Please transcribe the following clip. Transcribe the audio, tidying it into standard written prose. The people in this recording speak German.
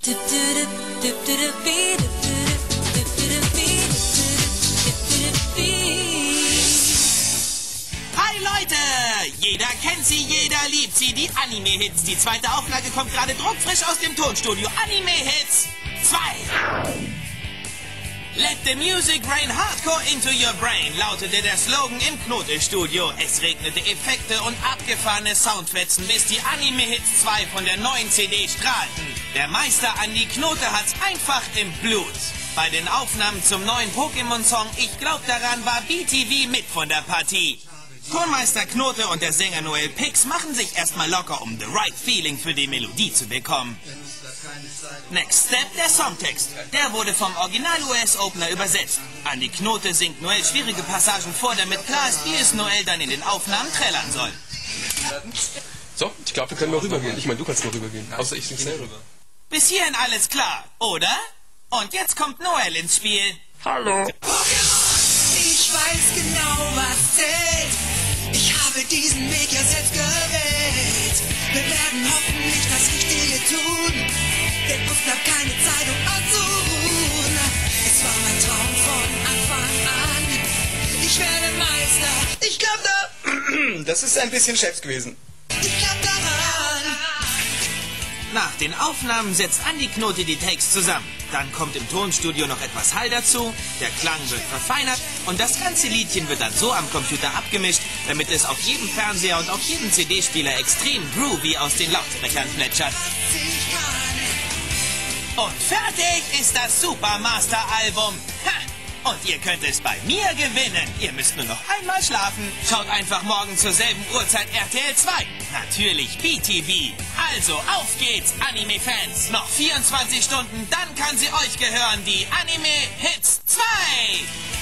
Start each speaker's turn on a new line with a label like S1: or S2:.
S1: Hi Leute! Jeder kennt sie, jeder liebt sie, die Anime-Hits. Die zweite Auflage kommt gerade druckfrisch aus dem Tonstudio. Anime-Hits 2. Let the music rain hardcore into your brain, lautete der Slogan im Knote-Studio. Es regnete Effekte und abgefahrene Soundfetzen, bis die Anime-Hits 2 von der neuen CD strahlten. Der Meister Andi Knote hat's einfach im Blut. Bei den Aufnahmen zum neuen Pokémon-Song Ich glaub daran war BTV mit von der Partie. Tonmeister Knote und der Sänger Noel Pix machen sich erstmal locker, um the right feeling für die Melodie zu bekommen. Next Step, der Songtext. Der wurde vom Original-US-Opener übersetzt. Andi Knote singt Noel schwierige Passagen vor, damit klar ist, wie es Noel dann in den Aufnahmen trällern soll.
S2: So, ich glaube, wir können mal rübergehen. Ich meine, du kannst mal rübergehen. Außer ich sing schnell rüber.
S1: Bis hierhin alles klar, oder? Und jetzt kommt Noel ins Spiel.
S2: Hallo.
S3: Ich weiß genau, was zählt. Ich habe diesen Weg ja selbst gewählt. Wir werden hoffentlich das Richtige tun. Denn uns bleibt keine Zeit, um auszuruhen. Es war mein Traum von Anfang an. Ich werde Meister. Ich glaub da.
S4: Das ist ein bisschen Chefs gewesen.
S3: Ich glaub daran.
S1: Nach den Aufnahmen setzt Andi Knote die Takes zusammen. Dann kommt im Tonstudio noch etwas Hall dazu, der Klang wird verfeinert und das ganze Liedchen wird dann so am Computer abgemischt, damit es auf jedem Fernseher und auf jedem CD-Spieler extrem groovy aus den Lautsprechern plätschert. Und fertig ist das Supermaster-Album. Und ihr könnt es bei mir gewinnen. Ihr müsst nur noch einmal schlafen. Schaut einfach morgen zur selben Uhrzeit RTL 2. Natürlich BTV. Also auf geht's, Anime-Fans. Noch 24 Stunden, dann kann sie euch gehören, die Anime-Hits 2.